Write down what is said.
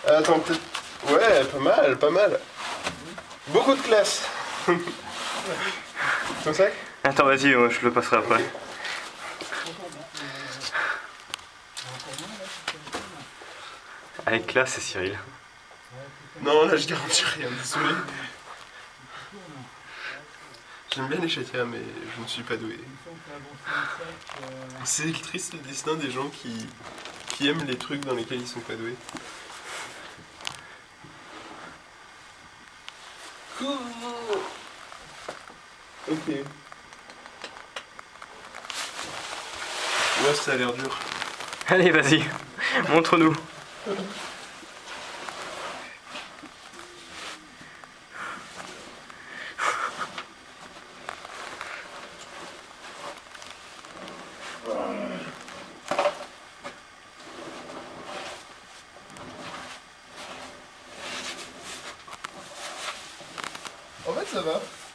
Attends, peut-être... Ouais, pas mal, pas mal. Beaucoup de classe. Ton sac? Attends, vas-y, moi je le passerai après. Avec classe, c'est Cyril. Non, là je garantis rien, désolé. J'aime bien les chatières, mais je ne suis pas doué. C'est le triste destin des gens qui aiment les trucs dans lesquels ils sont pas doués. Ok. Ouais, ça a l'air dur. Allez, vas-y, montre-nous. En fait, ça va.